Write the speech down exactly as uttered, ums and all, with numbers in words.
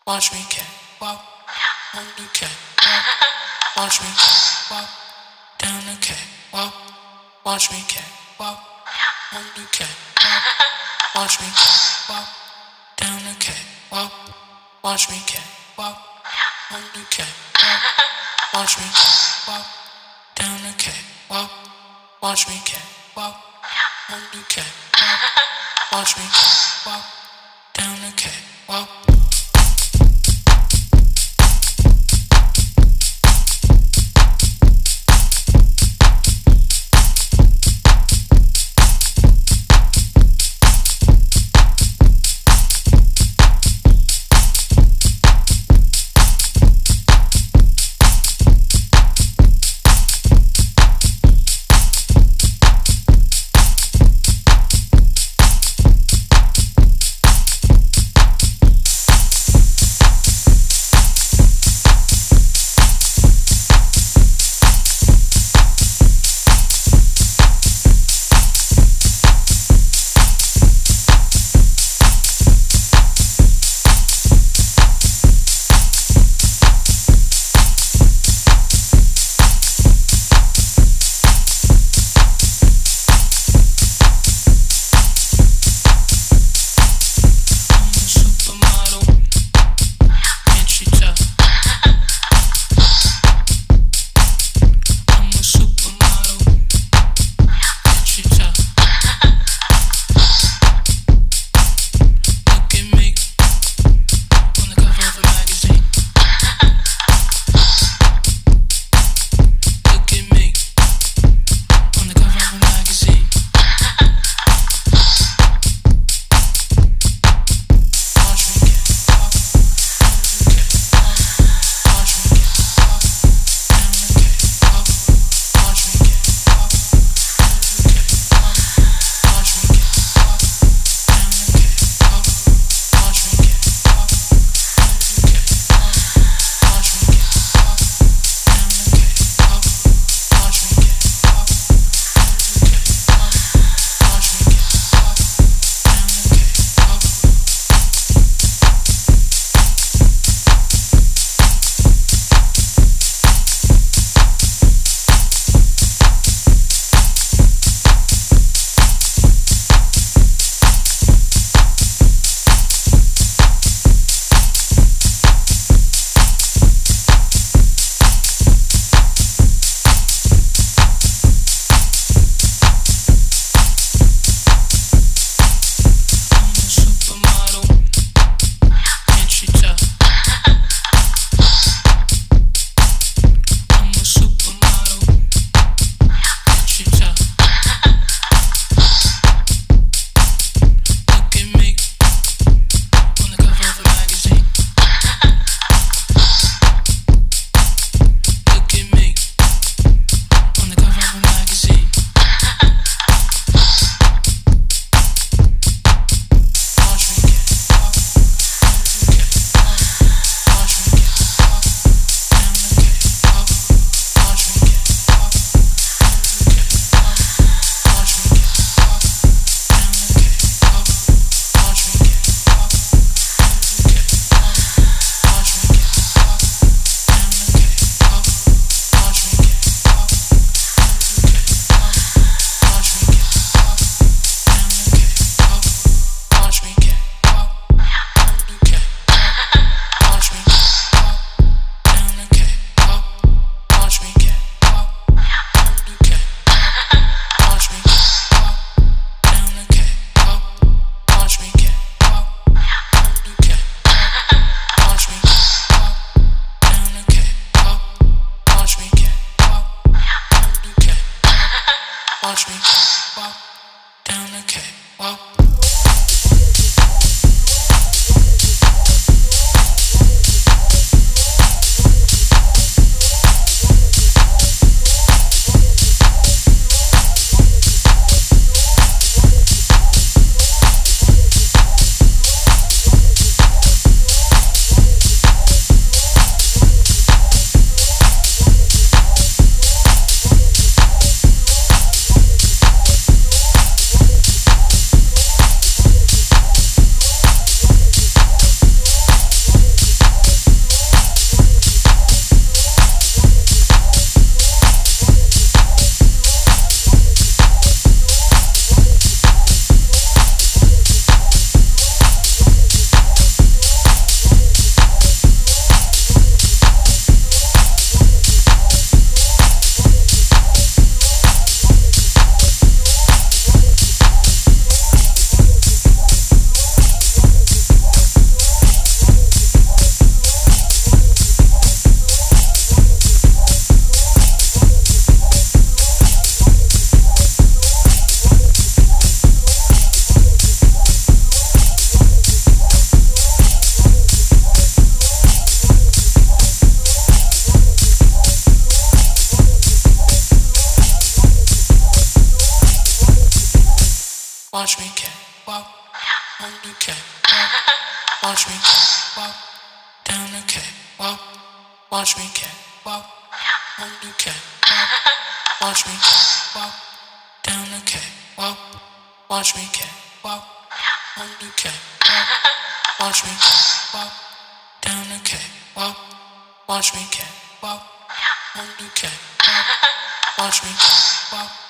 Watch me catwalk on the catwalk. Watch me catwalk down the catwalk. Watch me catwalk on the catwalk. Watch me catwalk down the catwalk. Watch me catwalk on the catwalk. Watch me catwalk down the catwalk. Watch me catwalk on the catwalk. Watch me catwalk down the catwalk. watch me catwalk on the catwalk. Watch me catwalk down the catwalk. Watch me catwalk on the catwalk. Watch me catwalk down the catwalk. Watch me catwalk on the catwalk. Watch me catwalk.